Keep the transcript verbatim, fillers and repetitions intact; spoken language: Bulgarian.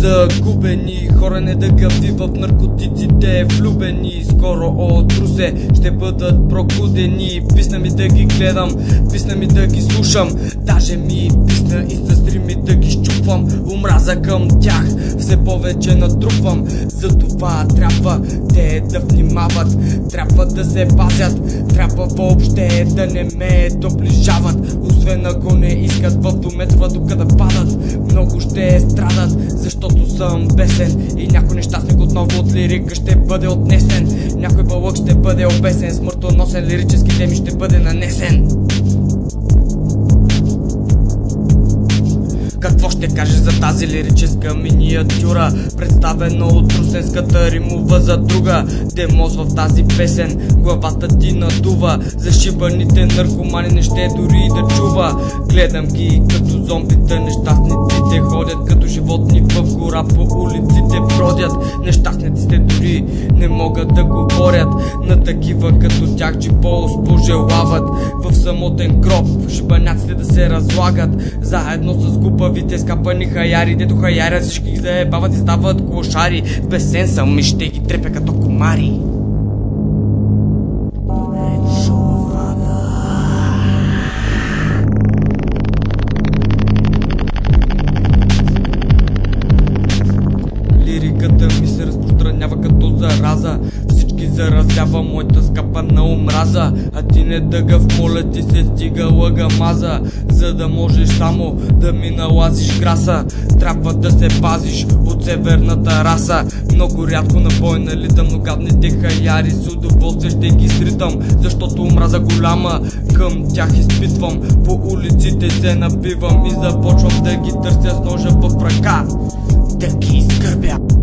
Загубени хора недъгави в наркотиците влюбени. Скоро от Русе ще бъдат прокудени. Писна ми да ги гледам, писна ми да ги слушам. Даже ми писна и с стрими да ги щупвам. Омраза към тях все повече натрупвам. Затова трябва те да внимават, трябва да се пазят, трябва въобще да не ме доближават. Освен ако не искат в дометва тук да падат. Много ще страдат, защото съм бесен. И някой нещастник отново от лирика ще бъде отнесен. Някой бълък ще бъде обесен, смъртоносен лирически теми ще бъде нанесен. Какво ще кажеш за тази лирическа миниатюра, представена от русенската римова задруга? Демоз в тази песен, главата ти надува. Зашибаните наркомани не ще дори да чува. Гледам ги като зомбита, нещастниците ходят като животни в гора, по улиците бродят. Нещастниците дори не могат да говорят, на такива като тях джиполос пожелават в самотен гроб шибаняците да се разлагат, заедно с глупавите скапани хаяри, дето хаярят всички ги заебават и стават клошари. Бесен съм и ще ги трепя като комари. Лириката ми се разпространява като зараза, всички заразява моята скапана омраза. А ти не дъгав, моля ти се стига лъгамаза, за да можеш само да ми налазиш граса. Трябва да се пазиш от северната раса. Много рядко на бой налитам, но гадните хаяри с удоволствие ще ги сритам, защото омраза голяма към тях изпитвам. По улиците се напивам и започвам да ги търся с ножа в ръка, да ги изгърбя.